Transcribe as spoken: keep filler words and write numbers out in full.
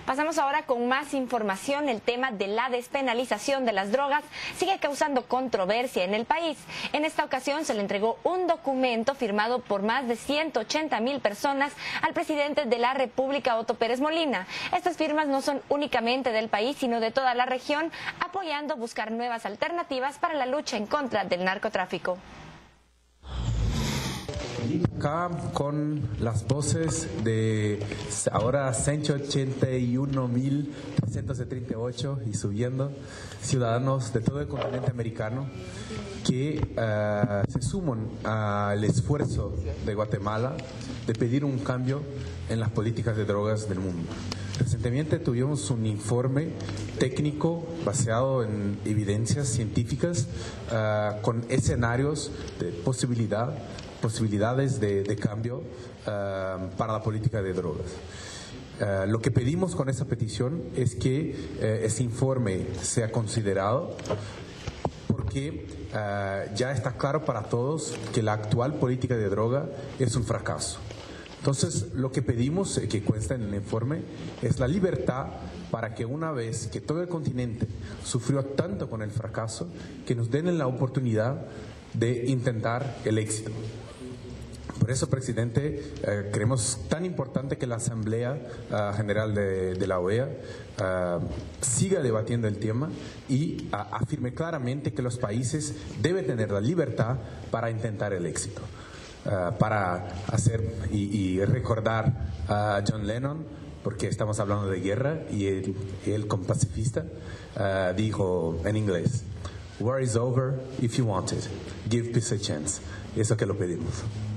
Pasamos ahora con más información. El tema de la despenalización de las drogas sigue causando controversia en el país. En esta ocasión se le entregó un documento firmado por más de ciento ochenta mil personas al presidente de la República, Otto Pérez Molina. Estas firmas no son únicamente del país, sino de toda la región, apoyando buscar nuevas alternativas para la lucha en contra del narcotráfico. Acá con las voces de ahora ciento ochenta y uno mil trescientos treinta y ocho y subiendo ciudadanos de todo el continente americano que uh, se suman al esfuerzo de Guatemala de pedir un cambio en las políticas de drogas del mundo. Recientemente tuvimos un informe técnico basado en evidencias científicas uh, con escenarios de posibilidad posibilidades de, de cambio uh, para la política de drogas. Uh, lo que pedimos con esa petición es que uh, ese informe sea considerado porque uh, ya está claro para todos que la actual política de droga es un fracaso. Entonces, lo que pedimos, eh, que consta en el informe, es la libertad para que una vez que todo el continente sufrió tanto con el fracaso, que nos den la oportunidad de intentar el éxito. Por eso, presidente, eh, creemos tan importante que la Asamblea uh, General de, de la O E A uh, siga debatiendo el tema y uh, afirme claramente que los países deben tener la libertad para intentar el éxito. Uh, para hacer y, y recordar a John Lennon, porque estamos hablando de guerra, y él, él como pacifista, uh, dijo en inglés: "War is over if you want it. Give peace a chance". Eso que lo pedimos.